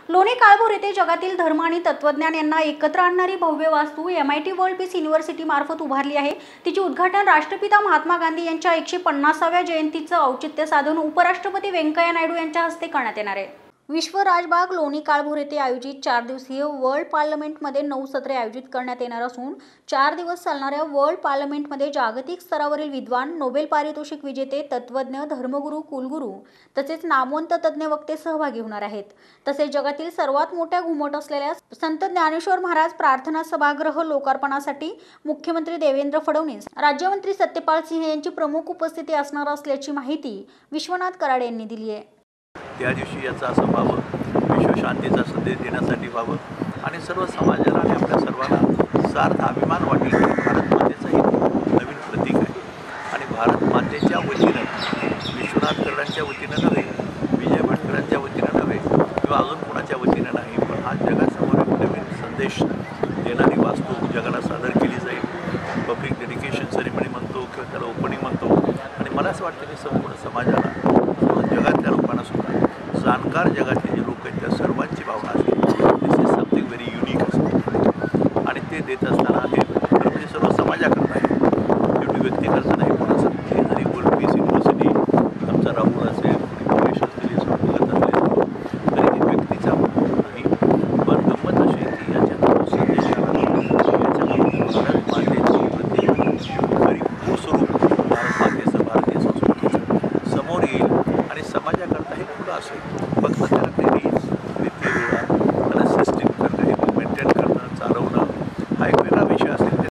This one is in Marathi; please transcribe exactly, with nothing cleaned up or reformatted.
लोणी काळभोर येथे जगातील धर्म आणि तत्वज्ञान यांना एकत्र आणणारी भव्य वास्तू M I T world peace university मार्फत उभारली आहे। तिचे उद्घाटन राष्ट्रपिता महात्मा गांधी यांच्या एकशे पन्नासाव्या जयंतीचं औचित्य साधून उपराष्ट्रपती व्यंकय्या नायडू यांच्या हस्ते करण्यात येणार आहे। विश्व राजबाग लोणी काळभोर येथे आयोजित चार दिवसीय वर्ल्ड पार्लमेंटमध्ये नऊ सत्रे आयोजित करण्यात येणार असून चार दिवस चालणाऱ्या वर्ल्ड पार्लमेंटमध्ये जागतिक स्तरावरील विद्वान, नोबेल पारितोषिक विजेते, तत्वज्ञ, धर्मगुरू, कुलगुरू तसेच नामवंत तज्ज्ञ वक्ते सहभागी होणार आहेत। तसेच जगातील सर्वात मोठ्या घुमट असलेल्या संत ज्ञानेश्वर महाराज प्रार्थना सभागृह लोकार्पणासाठी मुख्यमंत्री देवेंद्र फडणवीस, राज्यमंत्री सत्यपाल सिंह यांची प्रमुख उपस्थिती असणार असल्याची माहिती विश्वनाथ कराड यांनी दिली आहे। त्या दिवशी याचा असं व्हावं, विश्वशांतीचा संदेश देण्यासाठी व्हावं आणि सर्व समाजाला आणि आपल्या सर्वांना सार्थ अभिमान वाटेल की भारत मातेचं हे नवीन प्रतीक आहे आणि भारत मातेच्या वतीनं, विश्वनाथ कराडांच्या वतीनं नव्हे, विजय भटकरांच्या वतीनं नव्हे किंवा अजून कोणाच्या वतीनं नाही, पण हा जगासमोर एक नवीन संदेश देणारी वास्तू जगाला सादर केली जाईल। पब्लिक डेडिकेशन सेरेमनी म्हणतो किंवा त्याला ओपनिंग म्हणतो आणि मला असं वाटतं की संपूर्ण समाजाला, जगातल्या लोकांना सुद्धा जाणकार जगातले जे